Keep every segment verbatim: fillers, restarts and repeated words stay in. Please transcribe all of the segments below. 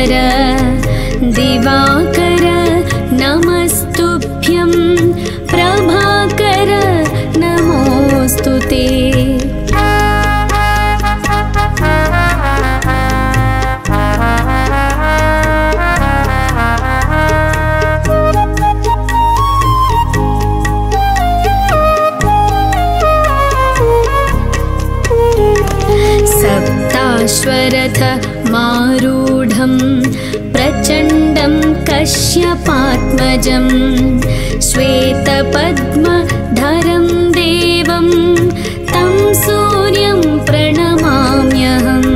भास्कर दिवाकर नमस्तुभ्यं प्रभाकर नमोऽस्तु ते। सप्ताश्वरथ मारूढं प्रचण्डं कश्यपात्मजं श्वेतपद्मधरं देवं तं सूर्यं प्रणमाम्यहम्।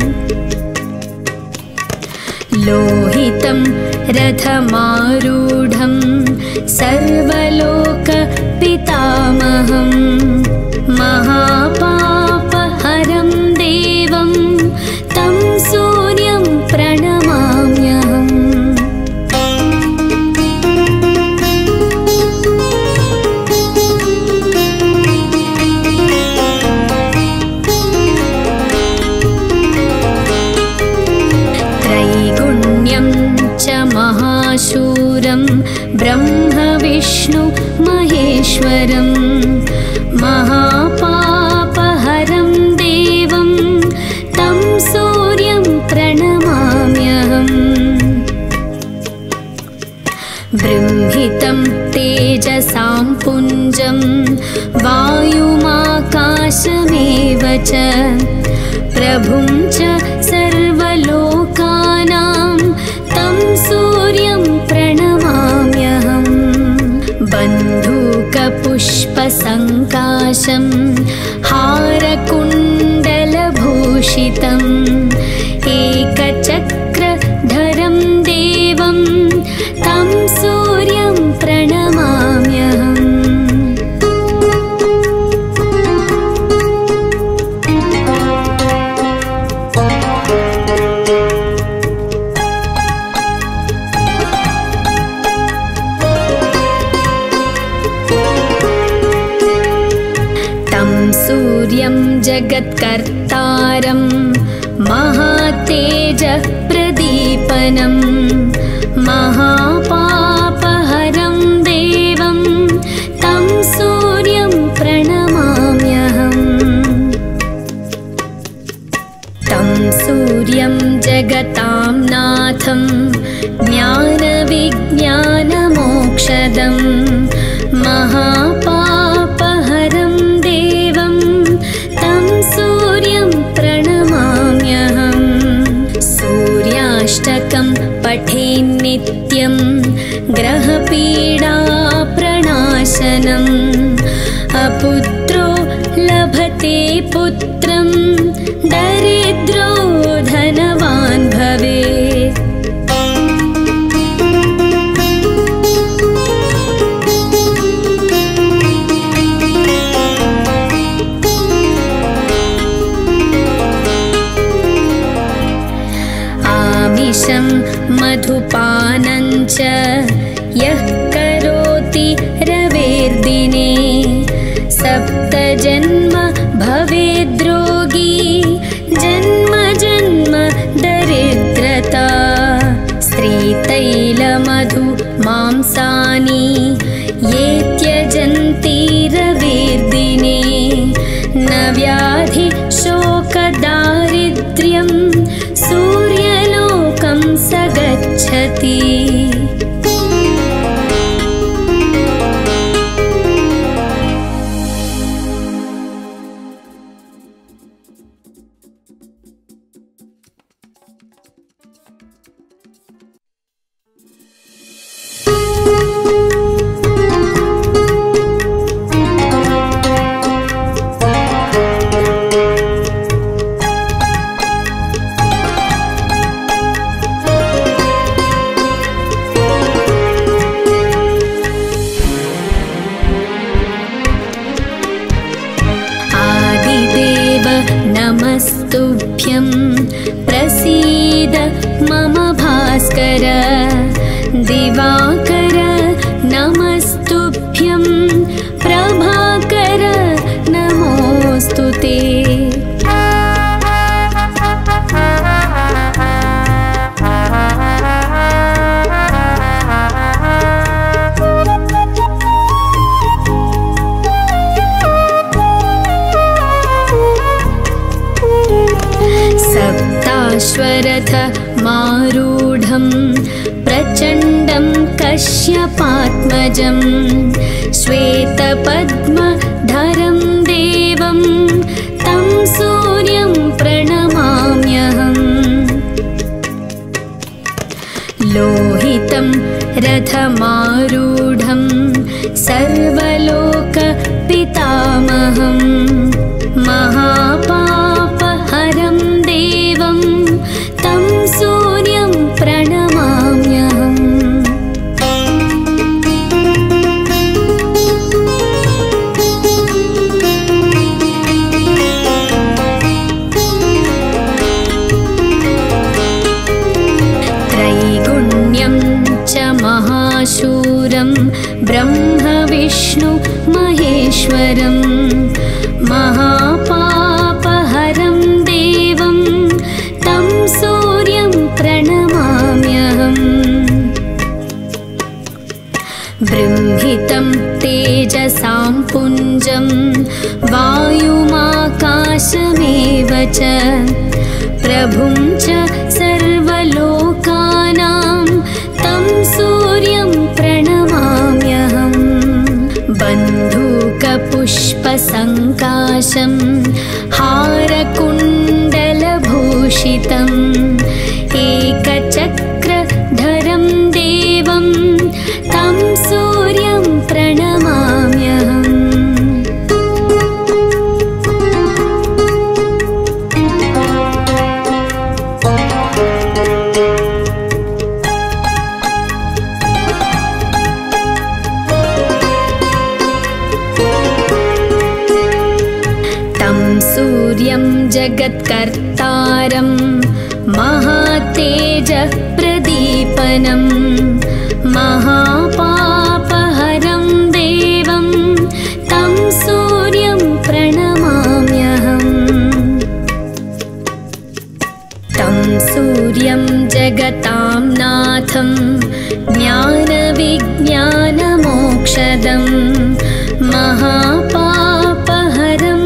लोहितं रथमारूढं सर्वलोकपितामहं महापापहरं देवं तं सूर्यं प्रणमाम्यहम्। त्रैगुण्यं च महाशूरं ब्रह्म विष्णु महेश्वरं महापापहरं देवं तं सूर्यं प्रणमाम्यहम्। बृंहितं तेजसां पुञ्जं वायुमाकाशमेव च प्रभुं च सर्वलोकानां तं सूर्यं प्रणमाम्यहम्। बन्धूकपुष्पसङ्काशं हारकुण्डलभूषितम् एकचक्रधरं देवं तं सूर्यं प्रणमाम्यहम्। सूर्यं जगत्कर्तारं महातेजप्रदीपनं महापापहरं देवं तं सूर्यं प्रणमाम्यहम्। तं सूर्यं जगतां नाथं ज्ञानविज्ञानमोक्षदं महापापहरं तं सूर्यं प्रणमाम्यहम्। सूर्याष्टकं पठेन्नित्यं ग्रहपीडाप्रणाशनम् अपुत्रो लभते पुत्रं दरिद्रो धनवान् भवेत्। मधुपानं च यः करोति रवेर्दिने सप्तजन्म भवेद्रोगी जन्म जन्म दरिद्रता। स्त्रीतैलमधु मांसानि ये त्यजन्ति रवेर्दिने न व्याधि शोकदारिद्र्यं सूर्यलोकं स गच्छति। नमस्तुभ्यं प्रसीद मम भास्कर दिवाकर नमस्तुभ्यं प्रभाकर नमोऽस्तु ते। समारूढं प्रचण्डं कश्यपात्मजं श्वेतपद्मधरं देवं तं सूर्यं प्रणमाम्यहम्। लोहितं रथमारूढं सर्वलोकपितामहं महापापहरं देवं तं सूर्यं प्रणमाम्यहम्। त्रैगुण्यं च महाशूरं ब्रह्मविष्णु महेश्वरं महापापहरं देवं तं सूर्यं प्रणमाम्यहम्। बृंहितं तेजसां पुञ्जं वायुमाकाशमेव च प्रभुं च सर्वलोकानां तं सूर्यं प्रणमाम्यहम्। बन्धूकपुष्पसङ्काशं हारकुण्डलभूषितम् एकचक्रधरं देवं तं सूर्यं प्रणमाम्यहम्। सूर्यं जगत्कर्तारं महातेजप्रदीपनं महापापहरं देवं तं सूर्यं प्रणमाम्यहम्। तं सूर्यं जगतां नाथं ज्ञानविज्ञानमोक्षदं महापापहरं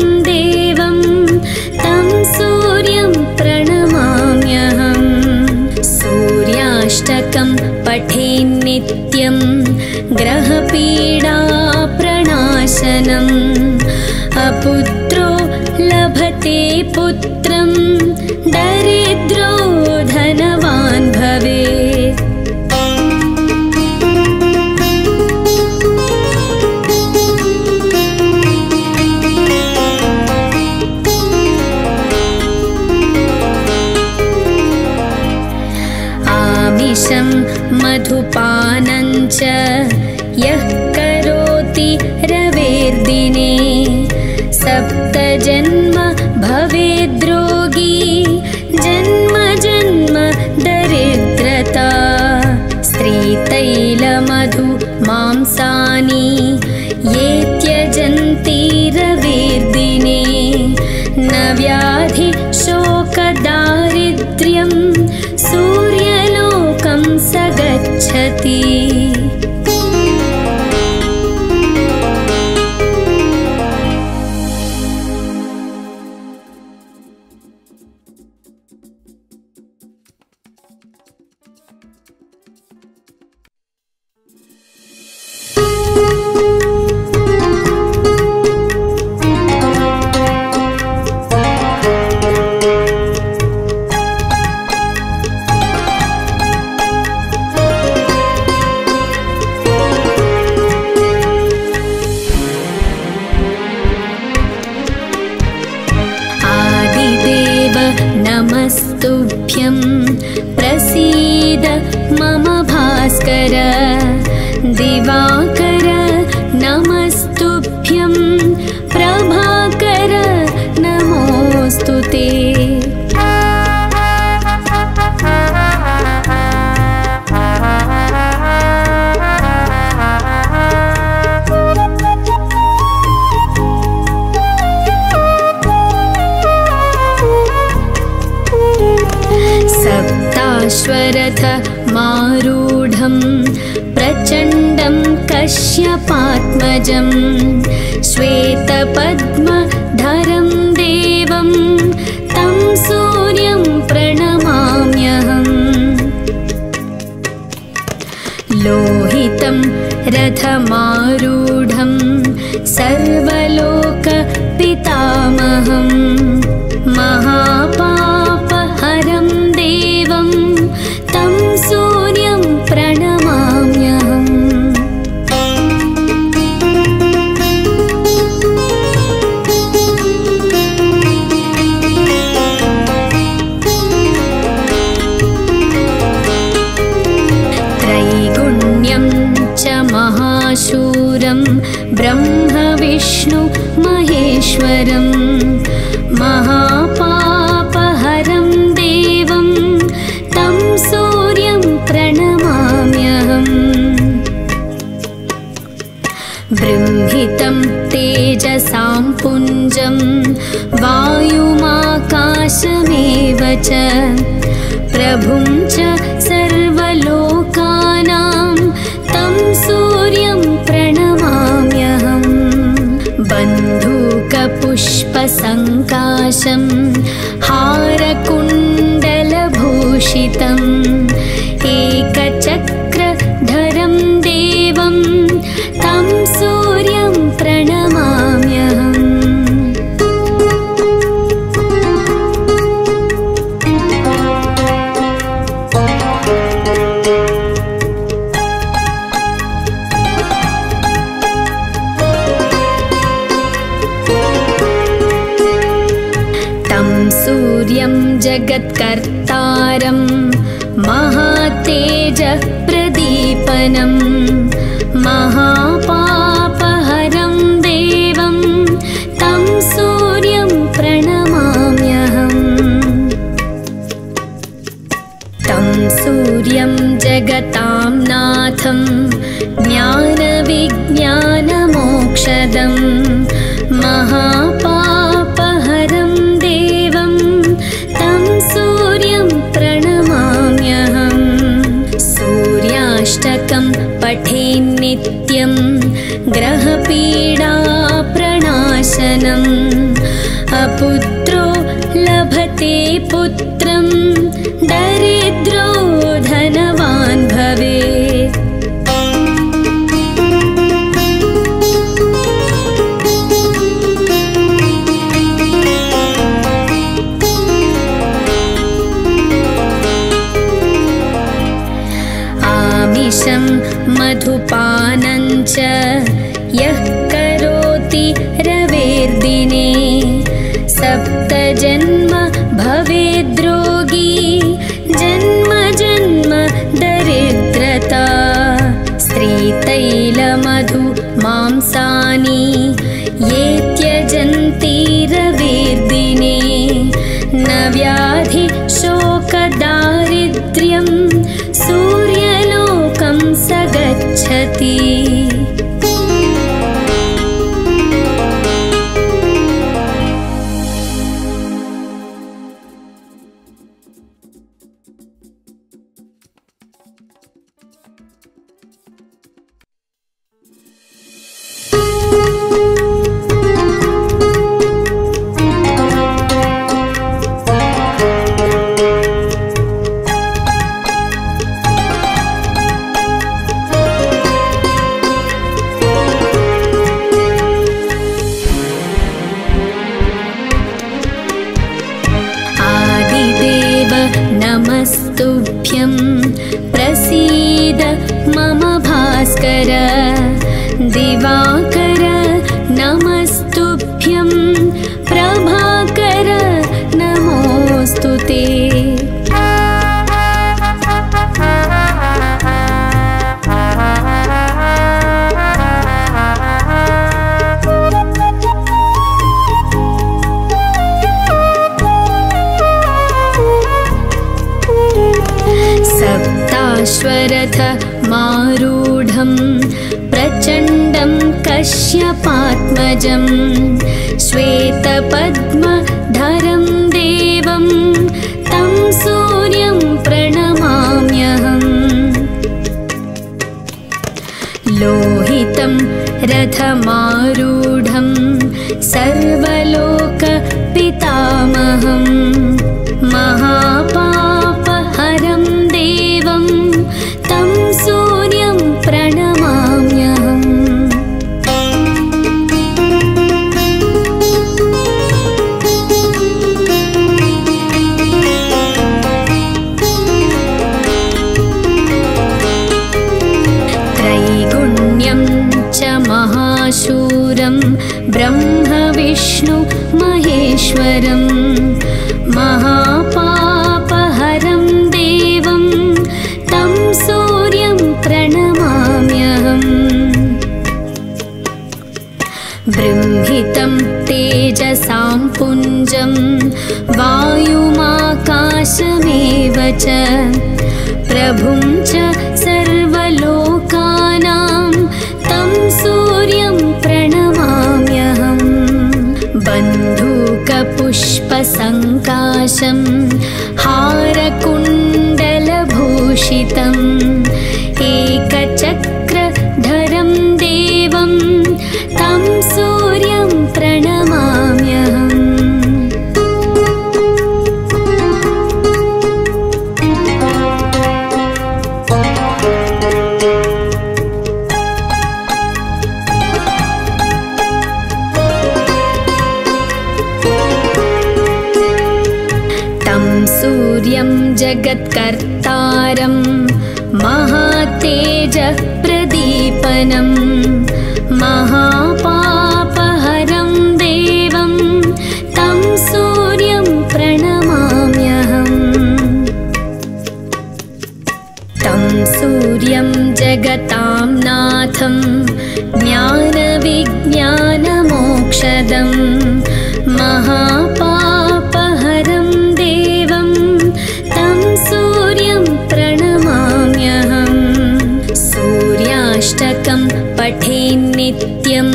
तं सूर्यं प्रणमाम्यहम्। सूर्याष्टकं पठेन्नित्यं ग्रहपीडाप्रणाशनम् अपुत्रो लभते पुत्रं दरिद्रो धनवान् भवेत्। मधुपानं च यः करोति रवेर्दिने सप्तजन्म भवेद्रोगी जन्म जन्म दरिद्रता। स्त्रीतैलमधु मांसानि ये त्यजन्ति रवेर्दिने न व्याधि शोकदारिद्र्यं सूर्यलोकं स गच्छति। नमस्तुभ्यं प्रसीद मम भास्कर दिवाकर नमस्तुभ्यं प्रभाकर नमोऽस्तुते। सप्ताश्वरथ मारूढं प्रचण्डं कश्यपात्मजं श्वेतपद्मधरं देवं तं सूर्यं प्रणमाम्यहम्। रथमारूढं सर्वलोकपितामहं महापापहरं देवं तं सूर्यं प्रणमाम्यहम्। त्रैगुण्यं च महाशूरं ब्रह्म विष्णु महेश्वरं महापापहरं देवं तं सूर्यं प्रणमाम्यहम्। बृंहितं तेजसां पुञ्जं वायुमाकाशमेव च प्रभुं च सर्वलोकानां तं सूर्यं प्रणमाम्यहम्। बन्धूकपुष्पसङ्काशं हारकुण्डलभूषितम् एकचक्रधरं देवं तं सूर्यं प्रणमाम्यहम्। सूर्यं जगत्कर्तारं महातेजः प्रदीपनं महापापहरं देवं तं सूर्यं प्रणमाम्यहम्। तं सूर्यं जगतां नाथं ज्ञानविज्ञानमोक्षदं महापापहरं देवं तं सूर्यं प्रणमाम्यहम्। सूर्याष्टकं पठेन्नित्यं ग्रहपीडाप्रणाशनम् अपुत्रो लभते पुत्रं दरिद्रो धनवान् भवेत्। आमिषं मधुपानं च यः करोति रवेर्दिने सप्तजन्म भवेद्रोगी जन्म जन्म दरिद्रता। स्त्रीतैलमधु मांसानि ये त्यजन्ति रवेर्दिने न व्याधि शोकदारिद्र्यं सूर्यलोकं स गच्छति। नमस्तुभ्यं प्रसीद मम भास्कर दिवाकर नमस्तुभ्यं प्रभाकर नमोऽस्तु ते। सप्ताश्वरथ मारूढं प्रचण्डं कश्यपात्मजं श्वेतपद्मधरं देवं तं सूर्यं प्रणमाम्यहम्। लोहितं रथमारूढं सर्वलोकपितामहं महापापहरं देवं तं सूर्यं प्रणमाम्यहम्। महाशूरं ब्रह्मविष्णु महेश्वरं महापापहरं देवं तं सूर्यं प्रणमाम्यहम् बृंहितं तेजसां पुञ्जं वायुमाकाशमेव च प्रभुं च सर्वलोकानां तं सूर्यं प्रणमाम्यहम् बन्धूकपुष्पसङ्काशं हारकुण्डलभूषितम् एकचक्रधरं देवं तं सूर्यं प्रणमाम्यहम् सूर्यं जगत्कर्तारं महातेजः प्रदीपनं महापापहरं देवं तं सूर्यं प्रणमाम्यहम् तं सूर्यं जगतां नाथं ज्ञानविज्ञानमोक्षदं महापापहरं सूर्यं प्रणमाम्यहम् सूर्याष्टकं पठेन्नित्यं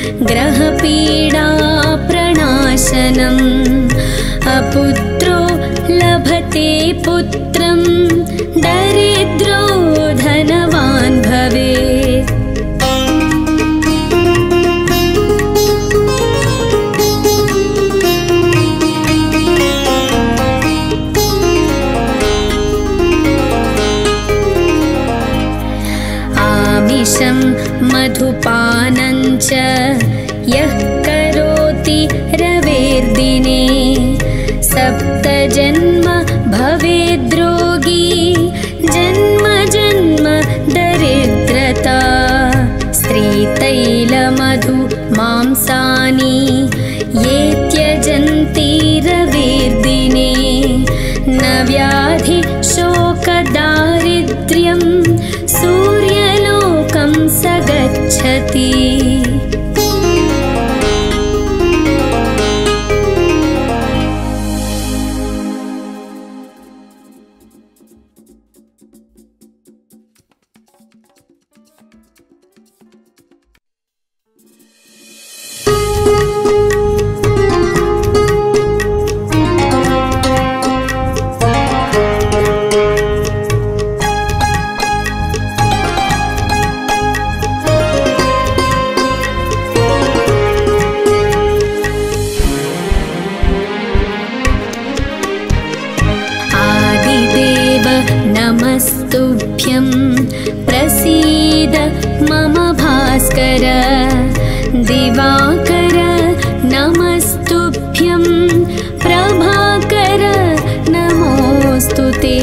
ग्रहपीडाप्रणाशनम् अपुत्रो लभते पुत्रं दरिद्रो धनवान् भवेत् मधुपानं च यः करोति रवेर्दिने सप्तजन्म भवेद्रोगी जन्म जन्म दरिद्रता स्त्रीतैलमधु मांसानि ये त्यजन्ति रवेर्दिने न व्याधि शोकदारिद्र्यं सूर्यलोकं स गच्छति नमस्तुभ्यं प्रसीद मम भास्कर दिवाकर नमस्तुभ्यं प्रभाकर नमोऽस्तु ते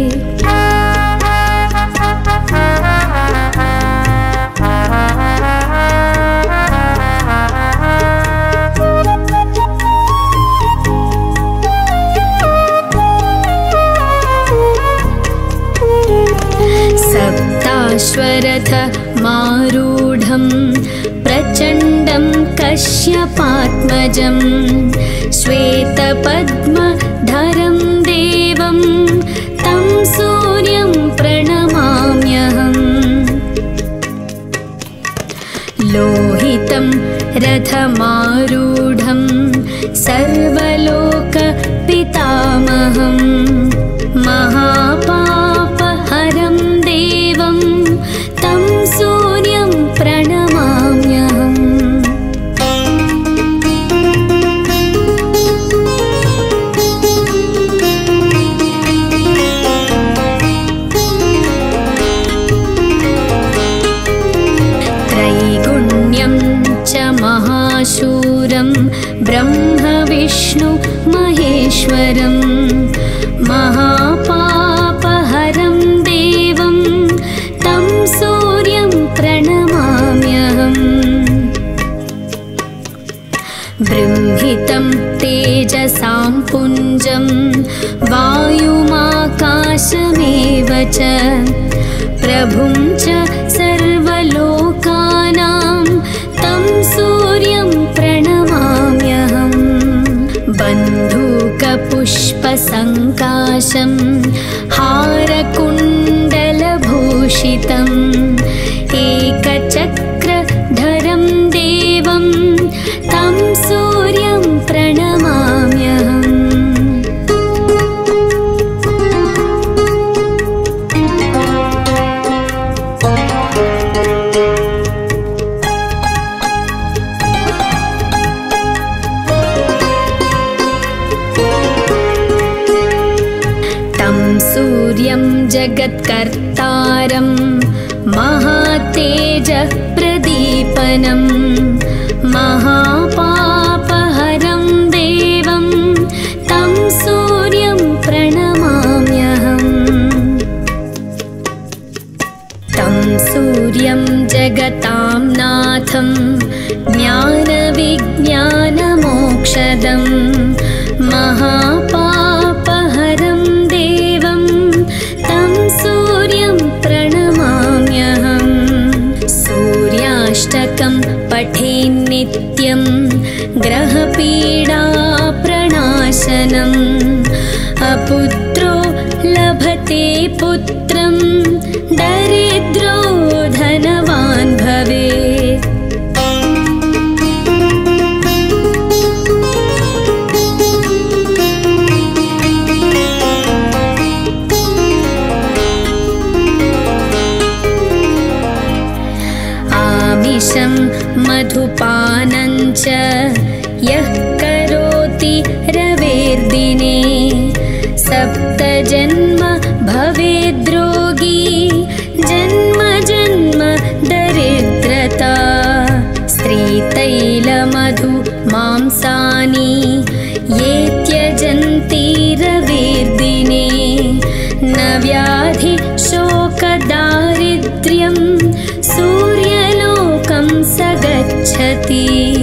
सप्ताश्वरथ मारूढं प्रचण्डं कश्यपात्मजं श्वेतपद्मधरं देवं तं सूर्यं प्रणमाम्यहम् लोहितं रथमारूढं सर्वलोकपितामहं महापापहरं देवं तं सूर्यं प्रणमाम्यहम् त्रैगुण्यं च महाशूरं ब्रह्मविष्णु महेश्वरं महापापहरं देवं तं सूर्यं प्रणमाम्यहम् च प्रभुं च सर्वलोकानां तं सूर्यं प्रणमाम्यहम् बन्धूकपुष्पसङ्काशं हारकुण्डलभूषितम् एकचक्रधरं देवं तं सूर्यं प्रणमाम्यहम् सूर्यं जगत्कर्तारं महातेजः प्रदीपनं महापापहरं देवं तं सूर्यं प्रणमाम्यहम् तं सूर्यं जगतां नाथं ज्ञानविज्ञानमोक्षदं महापापहरं सूर्यं प्रणमाम्यहम् सूर्याष्टकं पठेन्नित्यं ग्रहपीडाप्रणाशनम् अपुत्रो लभते पुत्रं दरिद्रो धनवान् भवेत् मधुपानं च यः करोति रवेर्दिने सप्तजन्म भवेद्रोगी जन्म जन्म दरिद्रता स्त्रीतैलमधु मांसानि ये त्यजन्ति रवेर्दिने न व्याधि शोकदारिद्र्यं सूर्यलोकं स गच्छति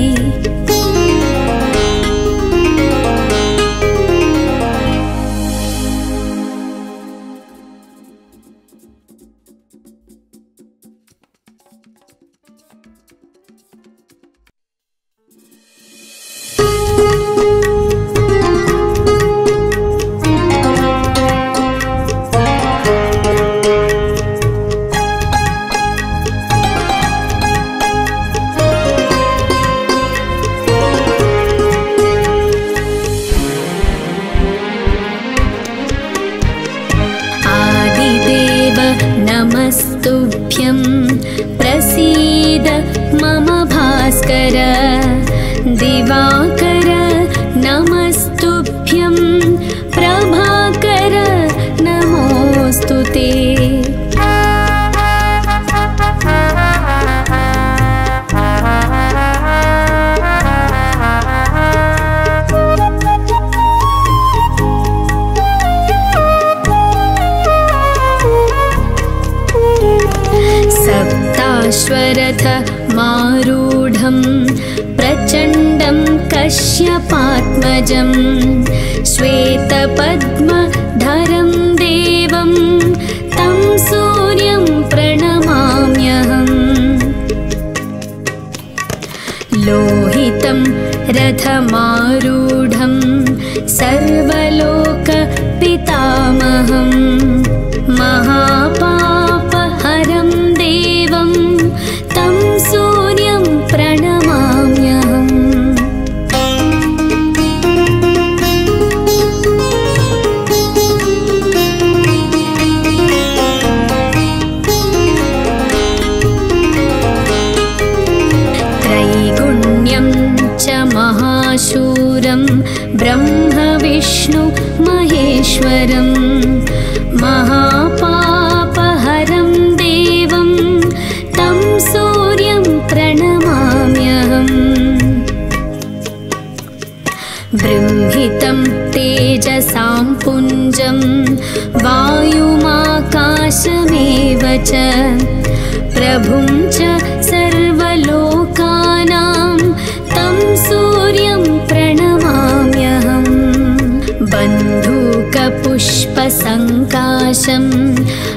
नमस्तुभ्यं प्रसीद मम भास्कर दिवाकर नमस्तुभ्यं प्रभाकर नमोऽस्तु ते सप्ताश्वरथ मारूढं प्रचण्डं कश्यपात्मजं श्वेतपद्मधरं देवं तं सूर्यं प्रणमाम्यहम् लोहितं रथमारूढं सर्वलोकपितामहं महापापहरं देवं तं सूर्यं प्रणमाम्यहम् त्रैगुण्यं च महाशूरं ब्रह्म विष्णु महेश्वरं महापापहरं देवं तं सूर्यं प्रणमाम्यहम् बृंहितं तेजसां पुञ्जं वायुमाकाशमेव च प्रभुं च सर्वलोकानां तं सूर्यं प्रणमाम्यहम् बन्धूकपुष्पसङ्काशं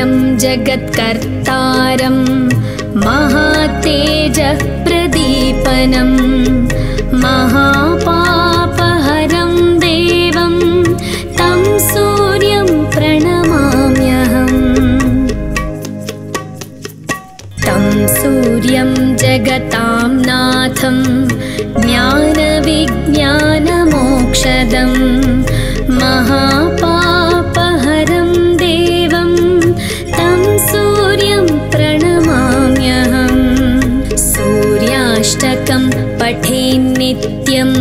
सूर्यं जगत्कर्तारं महातेजः प्रदीपनं महापापहरं देवं तं सूर्यं प्रणमाम्यहम्। तं सूर्यं जगतां नाथं ज्ञानविज्ञानमोक्षदं महापापहरं देवं तं सूर्यं प्रणमाम्यहम्। सूर्याष्टकं पठेन्नित्यं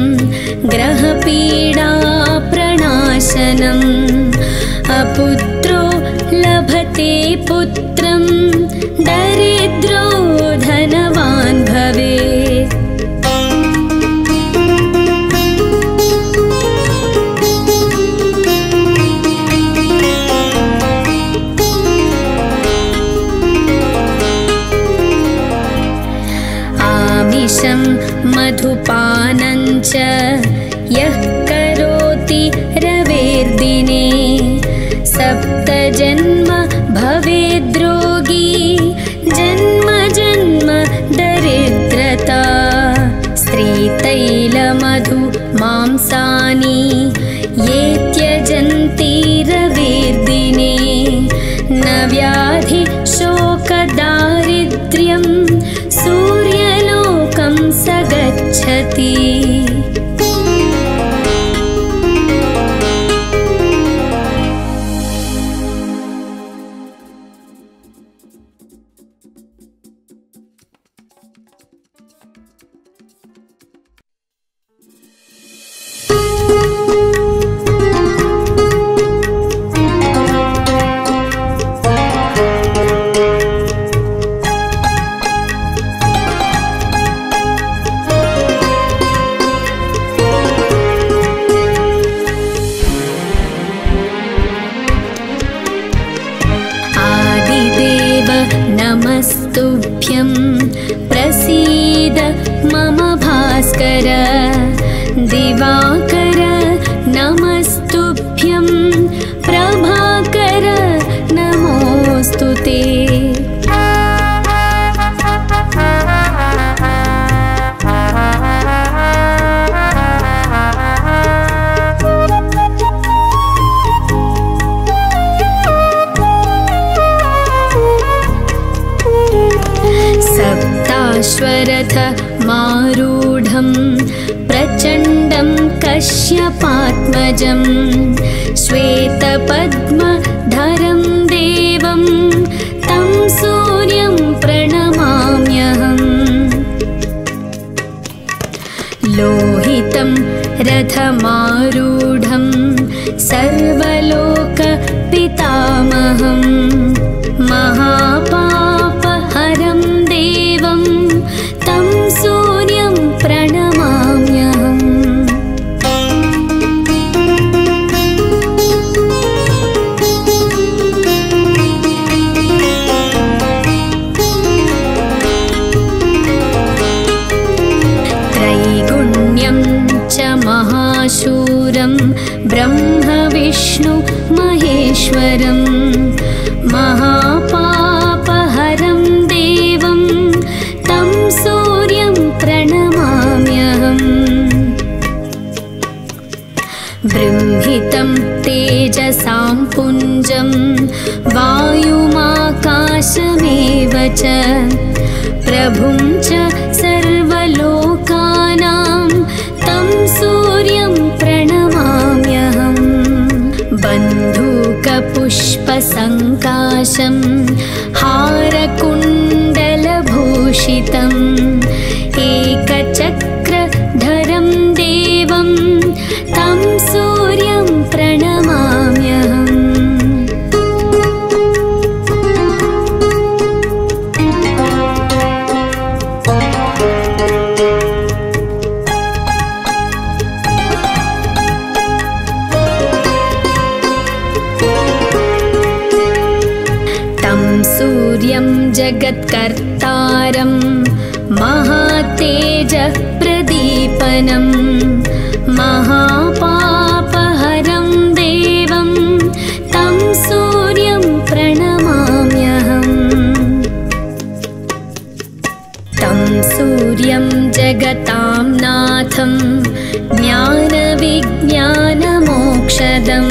ग्रहपीडाप्रणाशनम् अपुत्रो लभते पुत्रं दरिद्रो धनवान् भवेत्। आमिषं मधुपानं च यः करोति रवेर्दिने सप्तजन्म भवेद्रोगी जन्म जन्म दरिद्रता। स्त्रीतैलमधु मांसानि ये त्यजन्ति रवेर्दिने न व्याधि शोकदारिद्र्यं सूर्यलोकं स गच्छति। नमस्तुभ्यं प्रसीद मम भास्कर दिवाकर नमस्तुभ्यं प्रभाकर नमोऽस्तु ते। सप्ताश्वरथ मारूढं प्रचण्डं कश्यपात्मजं श्वेतपद्मधरं देवं तं सूर्यं प्रणमाम्यहम्। लोहितं रथमारूढं सर्वलोकपितामहं महापापहरं देवं तं सूर्यं प्रणमाम्यहम्। त्रैगुण्यं च महाशूरं ब्रह्म विष्णु महेश्वरं महापापहरं देवं तं सूर्यं प्रणमाम्यहम्। बृंहितं तेजसां पुञ्जं वायुमाकाशमेव च प्रभुं च सर्वलोकानां तं सूर्यं प्रणमाम्यहम्। बन्धूकपुष्पसङ्काशं हारकुण्डलभूषितम् एकचक्रधरं देवं तं सूर्यं प्रणमाम्यहम्। सूर्यं जगत्कर्तारं महातेजः प्रदीपनं महापापहरं देवं तं सूर्यं प्रणमाम्यहम्। ज्ञानविज्ञानमोक्षदं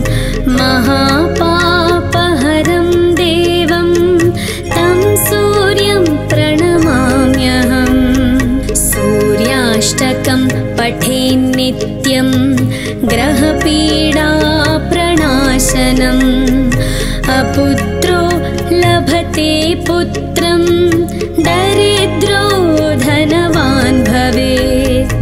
महापापहरं देवं तं सूर्यं प्रणमाम्यहम्। सूर्याष्टकं पठेन्नित्यं ग्रहपीडाप्रणाशनम्। अपुत्रो लभते पुत्रं दरिद्रो धनवान् भवेत्।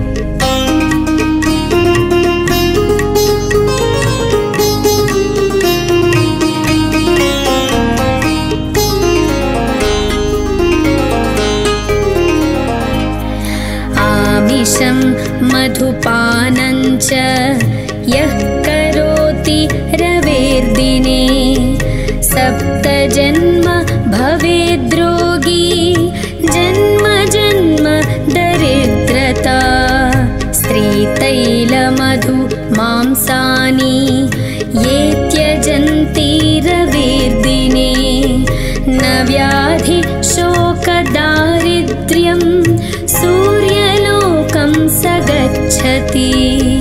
आमिषं मधुपानं च यः करोति रवेर्दिने सप्तजन्म भवेद्रोगी जन्म जन्म दरिद्रता। स्त्रीतैलमधु मांसानि ये त्यजन्ति रवेर्दिने न व्याधि शोकदारिद्र्यं सूर्यलोकं स गच्छति।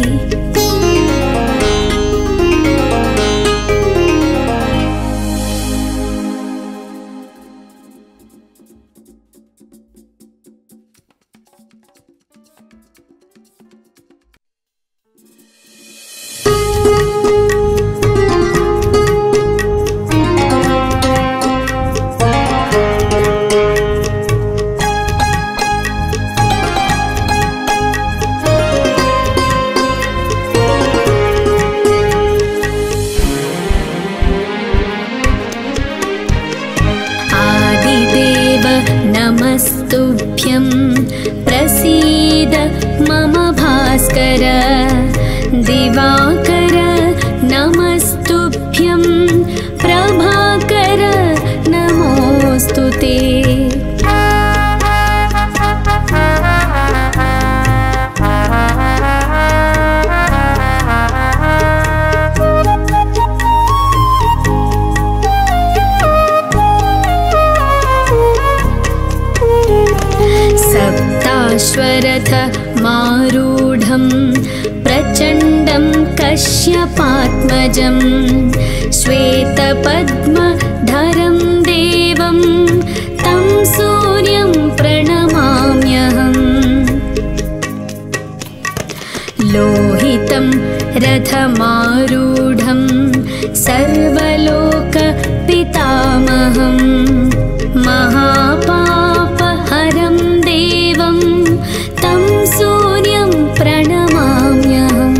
नमस्तुभ्यं प्रसीद मम भास्कर। दिवाकर नमस्तुभ्यं प्रभाकर नमोऽस्तु ते। सप्ताश्वरथ मारूढं प्रचण्डं कश्यपात्मजं श्वेतपद्मधरं देवं तं सूर्यं प्रणमाम्यहम्। लोहितं रथमारूढं सर्वलोकपितामहं महापापहरं देवं तं सूर्यं प्रणमाम्यहम्।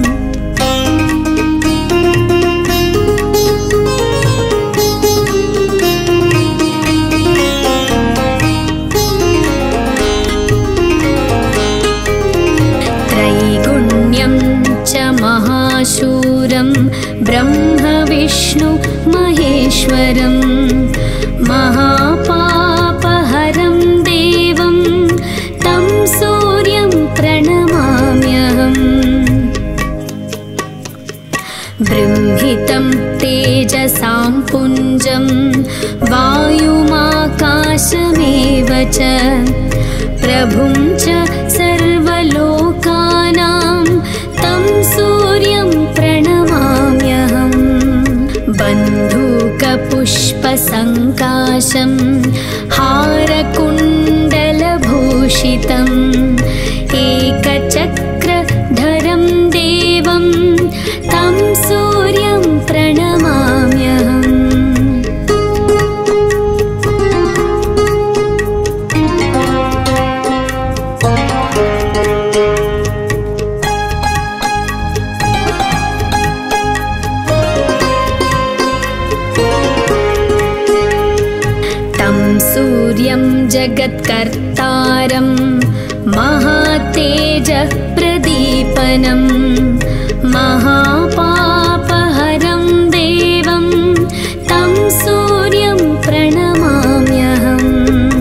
त्रैगुण्यं च महाशूरं ब्रह्म विष्णु महेश्वरं महापापहरं देवं तं सूर्यं प्रणमाम्यहम्। बृंहितं तेजसां पुञ्जं वायुमाकाशमेव च प्रभुं च सर्वलोकानां तं सूर्यं प्रणमाम्यहम्। बन्धूकपुष्पसङ्काशं हारकुण्डलभूषितम् एकचक्रधरं देवं तं सूर्यं प्रणमाम्यहम्। सूर्यं जगत्कर्तारं महातेजः प्रदीपनं महापापहरं देवं तं सूर्यं प्रणमाम्यहम्।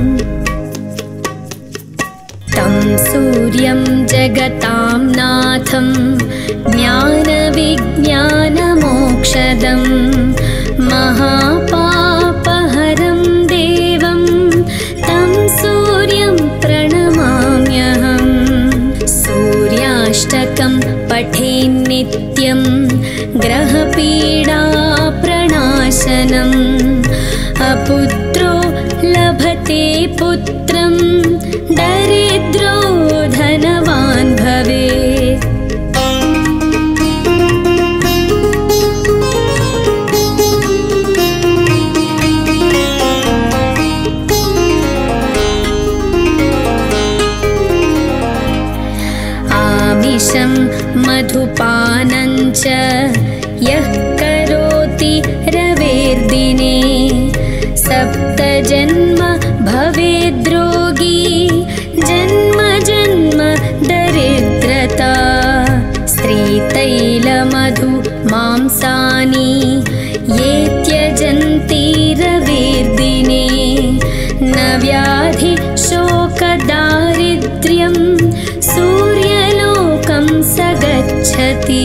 तं सूर्यं जगतां नाथं ज्ञानविज्ञानमोक्षदं महापापहरं देवं तं सूर्यं प्रणमाम्यहम्। सूर्याष्टकं पठेन्नित्यं अपुत्रो लभते पुत्रं दरिद्रो धनवान् भवेत्। आमिषं मधुपानं च यः करोति रवेर्दिने सप्तजन्म भवेद्रोगी जन्म जन्म दरिद्रता। स्त्रीतैलमधु मांसानि ये त्यजन्ति रवेर्दिने न व्याधि शोकदारिद्र्यं सूर्यलोकं स गच्छति।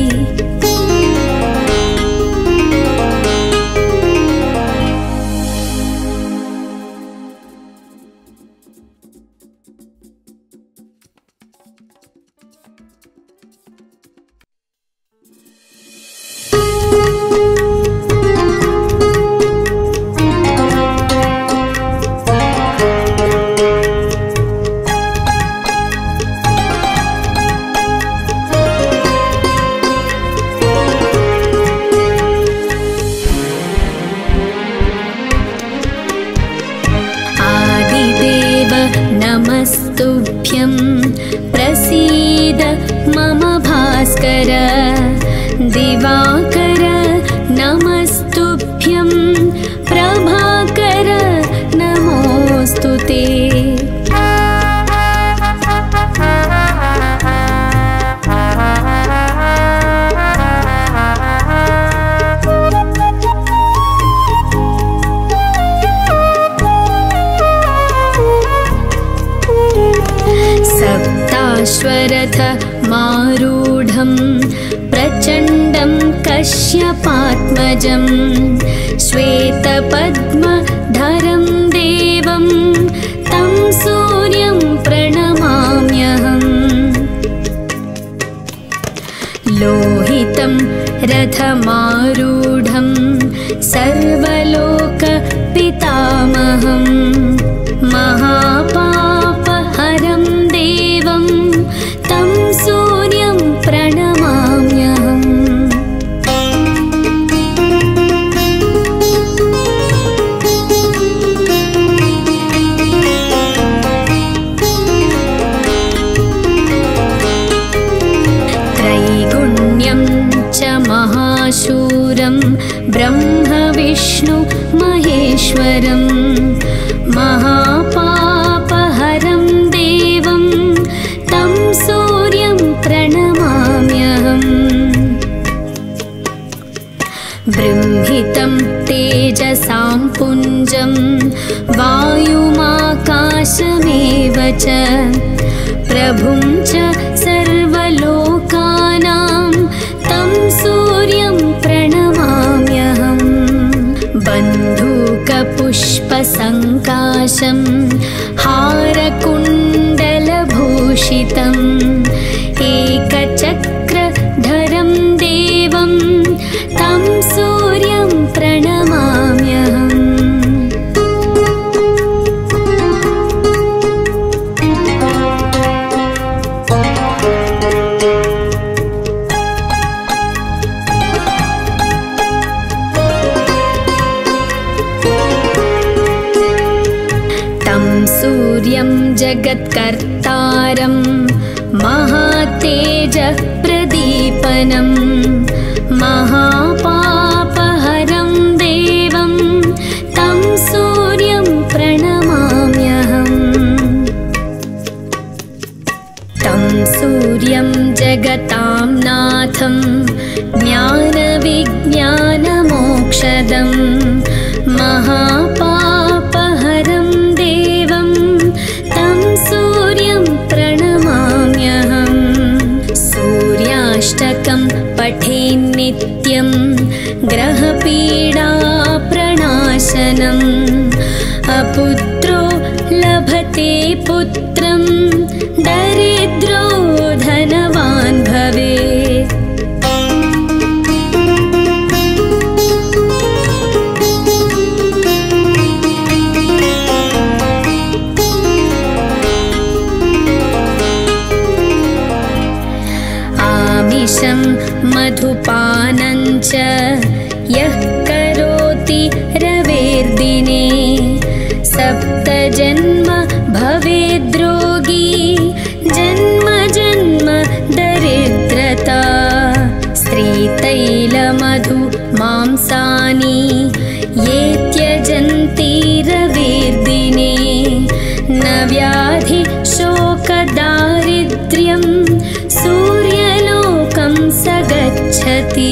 नमस्तुभ्यं प्रसीद मम भास्कर। दिवाकर नमस्तुभ्यं प्रभाकर नमोऽस्तु ते। सप्ताश्वरथ मारूढं प्रचण्डं कश्यपात्मजं श्वेतपद्मधरं देवं तं सूर्यं प्रणमाम्यहम्। लोहितं रथमारूढं सर्वलोकपितामहं महापापहरं देवं तं सूर्यं प्रणमाम्यहम्। त्रैगुण्यं च महाशूरं ब्रह्म विष्णु महेश्वरं महापापहरं देवं तं सूर्यं प्रणमाम्यहम्। बृंहितं तेजसां पुञ्जं वायुमाकाशमेव च प्रभुं च सर्वलोकानां तं सूर्यं प्रणमाम्यहम्। बन्धूकपुष्पसङ्काशं हारकुण्डलभूषितम् एकचक्रधरं देवं तं सूर्यं प्रणमाम्यहम्। सूर्यं जगत्कर्तारं महातेजः प्रदीपनं महापापहरं देवं तं सूर्यं प्रणमाम्यहम्। तं सूर्यं जगतां नाथं ज्ञानविज्ञानमोक्षदं महापापहरं देवं तं सूर्यं प्रणमाम्यहम्। सूर्याष्टकं पठेन्नित्यं ग्रहपीडाप्रणाशनम् अपुत्रो लभते पुत्रं दरिद्रो धनवान् भवेत्। मधुपानञ्च यः करोति रवेर्दिने सप्तजन्म भवेद्रोगी जन्म जन्म दरिद्रता स्त्रीतैलमधु मांसानि ये त्यजन्ति रवेर्दिने न व्याधि शोकदारिद्र्यं सूर्यलोकं स गच्छति।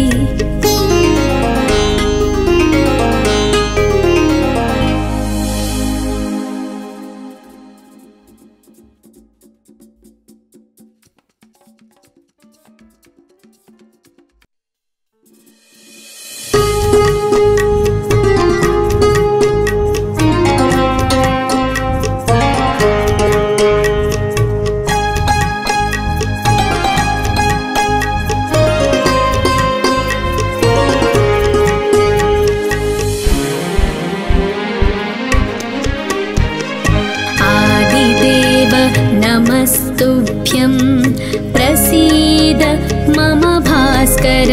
नमस्तुभ्यं प्रसीद मम भास्कर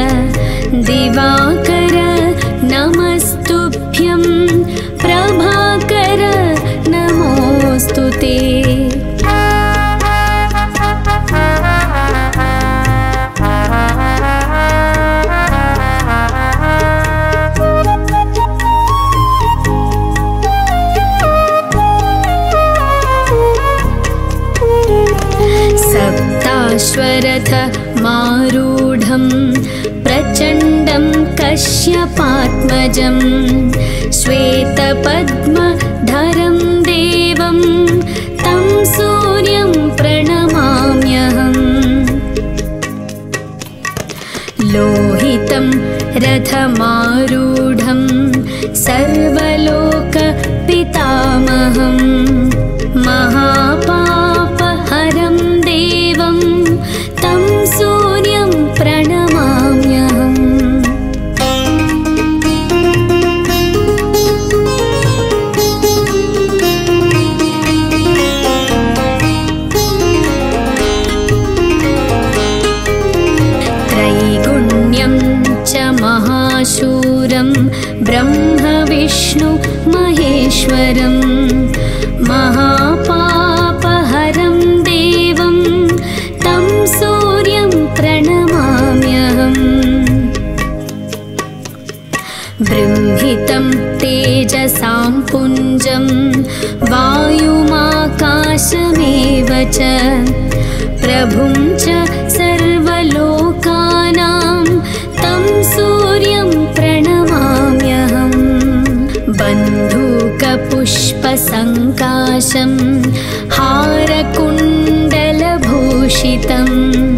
दिवाकर नमस्तुभ्यं प्रभाकर नमोऽस्तु ते। सप्ताश्वरथ मारूढं प्रचण्डं कश्यपात्मजं श्वेतपद्मधरं देवं तं सूर्यं प्रणमाम्यहम्। लोहितं रथमारूढं सर्वलोकपितामहं महापापहरं देवं तं सूर्यं प्रणमाम्यहम्। त्रैगुण्यं च महाशूरं ब्रह्म विष्णु महेश्वरं महापापहरं देवं तं सूर्यं प्रणमाम्यहम्। बृंहितं तेजसां पुञ्जं वायुमाकाशमेव च प्रभुं च सर्वलोकानां तं सूर्यं प्रणमाम्यहम्। बन्धूकपुष्पसङ्काशं हारकुण्डलभूषितम्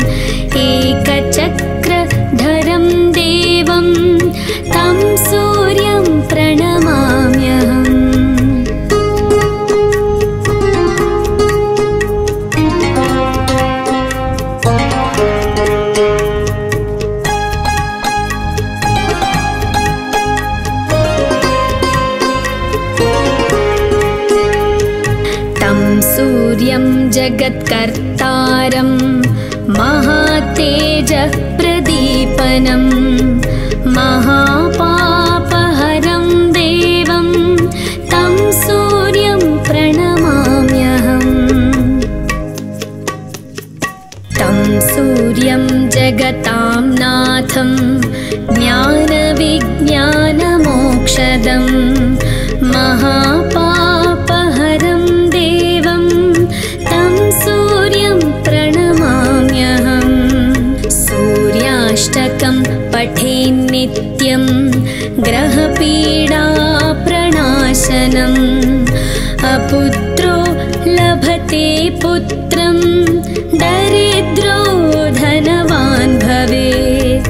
एकचक्रधरं देवं तं सूर्यं प्रणमाम्यहम्। सूर्यं जगत्कर्तारं महातेजः प्रदीपनं महापापहरं देवं तं सूर्यं प्रणमाम्यहम्। तं सूर्यं जगतां नाथं ज्ञानविज्ञानमोक्षदं महापापहरं देवं तं सूर्यं प्रणमाम्यहम्। सूर्याष्टकं पठेन्नित्यं ग्रहपीडाप्रणाशनम् अपुत्रो लभते पुत्रं दरिद्रो धनवान् भवेत्।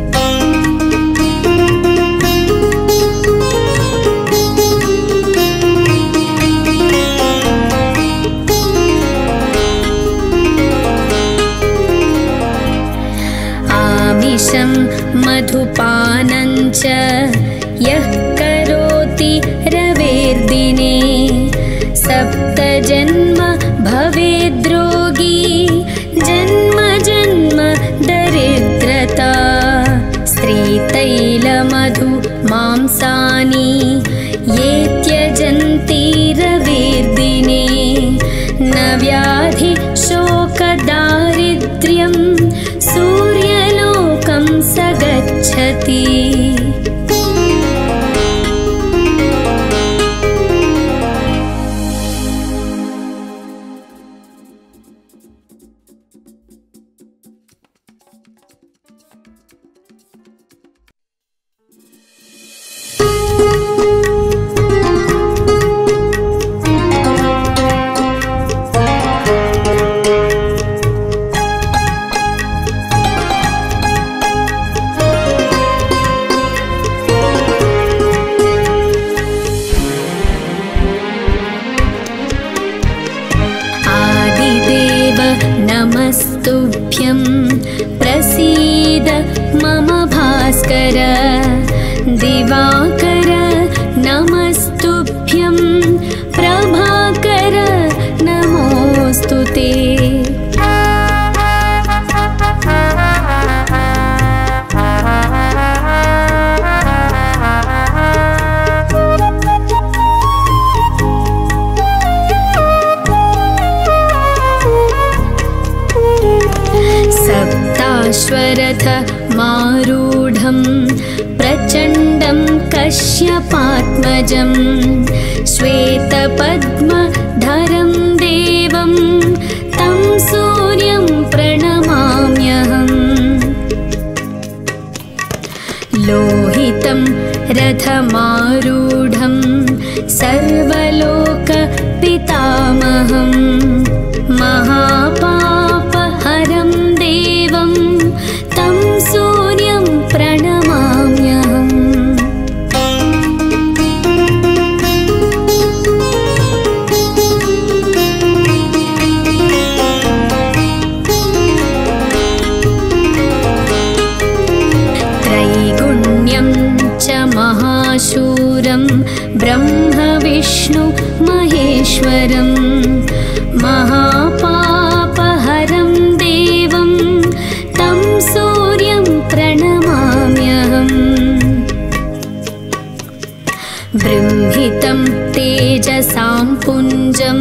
आमिषं मधुपानञ्च यः करोति रवेर्दिने सप्तजन्म भवेद्रोगी जन्म जन्म दरिद्रता दिवाकर दिवाकर नमस्तुभ्यं प्रभाकर नमोऽस्तु ते। सप्ताश्वरथ मारूढं प्रचण्डं कश्यपात्मजं श्वेतपद्मधरं देवं तं सूर्यं प्रणमाम्यहम्। लोहितं रथमारूढं सर्वलोकपितामहं महापापहरं देवं तं सूर्यं प्रणमाम्यहम्। त्रैगुण्यं च महाशूरं ब्रह्मविष्णु महेश्वरं महापापहरं देवं तं सूर्यं प्रणमाम्यहम्। बृंहितं तेजसां पुञ्जं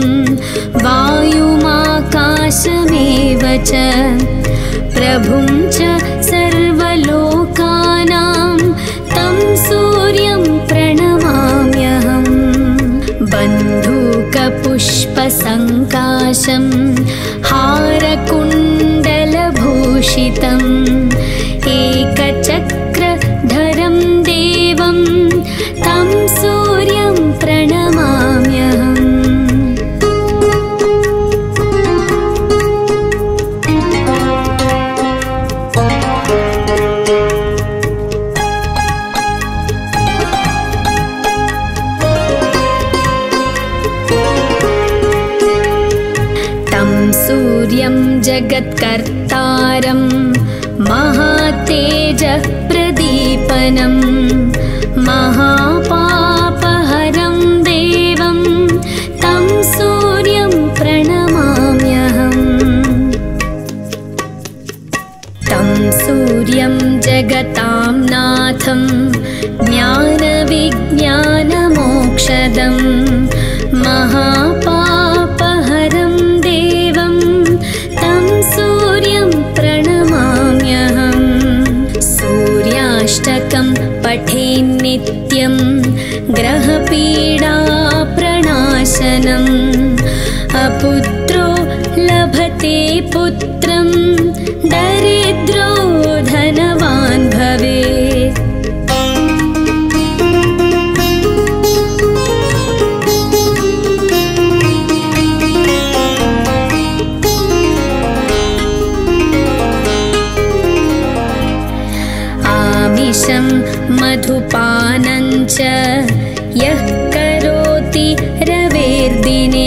वायुमाकाशमेव च प्रभुं च सर्वलोकानां तं सूर्यं प्रणमाम्यहम्। बन्धूकपुष्पसङ्काशं हारकुण्डलभूषितम् एकचक्रधरं देवं तं सूर्यं प्रणमाम्यहम्। सूर्यं जगत्कर्तारं महातेजः प्रदीपनं महापापहरं देवं तं सूर्यं प्रणमाम्यहम्। तं सूर्यं जगतां नाथं ज्ञानविज्ञानमोक्षदं महापापहरं देवं तं सूर्यं प्रणमाम्यहम्। सूर्याष्टकं पठेन्नित्यं ग्रहपीडाप्रणाशनम् अपुत्रो लभते पुत्रं दरिद्रो धनवान् भवेत्। आमिषं मधुपानं च यः करोति रवेर्दिने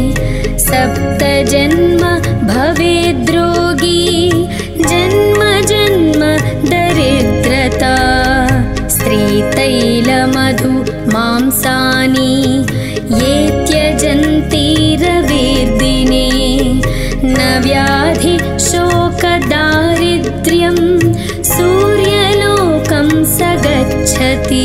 सप्तजन्म भवेद्रोगी जन्म जन्म दरिद्रता। स्त्रीतैलमधु मांसानि ये त्यजन्ति रवेर्दिने न व्याधि शोकदारिद्र्यं सूर्यलोकं स गच्छति।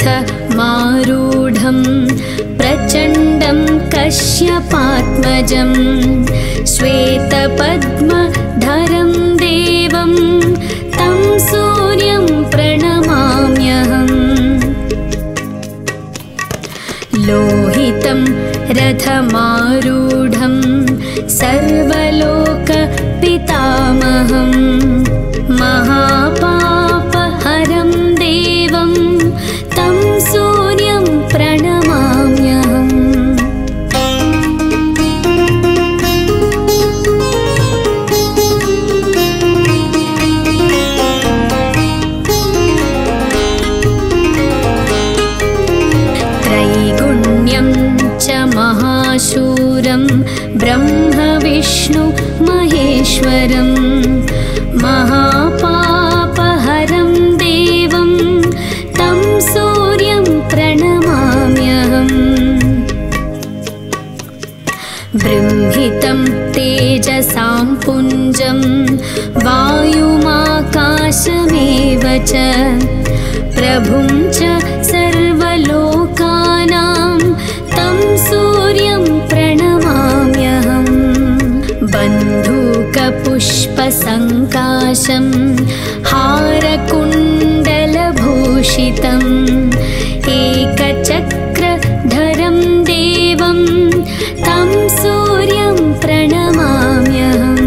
रथमारूढं प्रचण्डं कश्यपात्मजं श्वेतपद्मधरं देवं तं सूर्यं प्रणमाम्यहम्। लोहितं रथमारूढं सर्वलोकपितामहं महापापहरं देवं तं सूर्यं प्रणमाम्यहम्। त्रैगुण्यं च महाशूरं ब्रह्मविष्णु महेश्वरं महापापहरं देवं तं सूर्यं प्रणमाम्यहम्। बृंहितं तेजसां पुञ्जं वायुमाकाशमेव च प्रभुं च सर्वलोकानां तं सूर्यं प्रणमाम्यहम्। बन्धूकपुष्पसङ्काशं हारकुण्डलभूषितम् एकचक्रधरं देवं तं सूर्यं प्रणमाम्यहम्।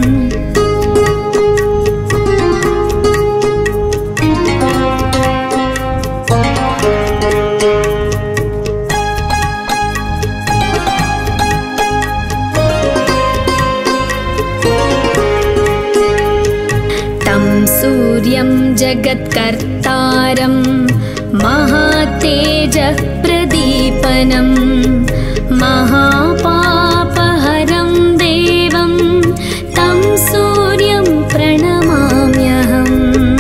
सूर्यं जगत्कर्तारं महातेजः प्रदीपनं महापापहरं देवं तं सूर्यं प्रणमाम्यहम्।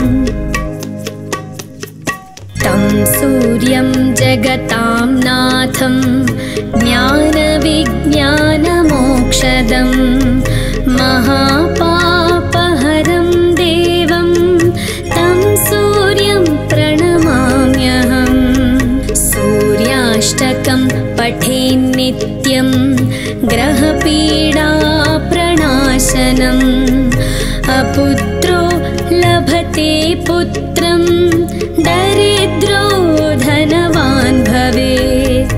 तं सूर्यं जगतां नाथं ज्ञानविज्ञानमोक्षदं महापापहरं सूर्यं प्रणमाम्यहम्। सूर्याष्टकं पठेन्नित्यं ग्रहपीडाप्रणाशनम् अपुत्रो लभते पुत्रं दरिद्रो धनवान् भवेत्।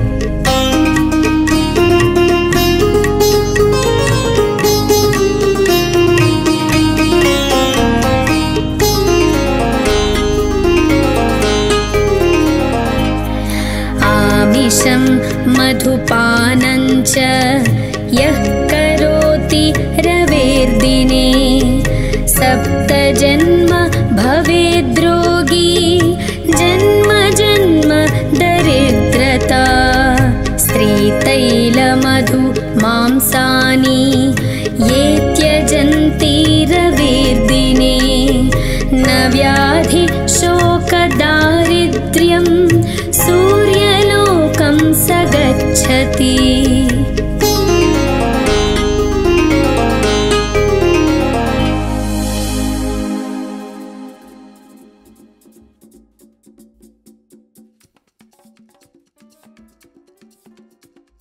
मधुपानं च यः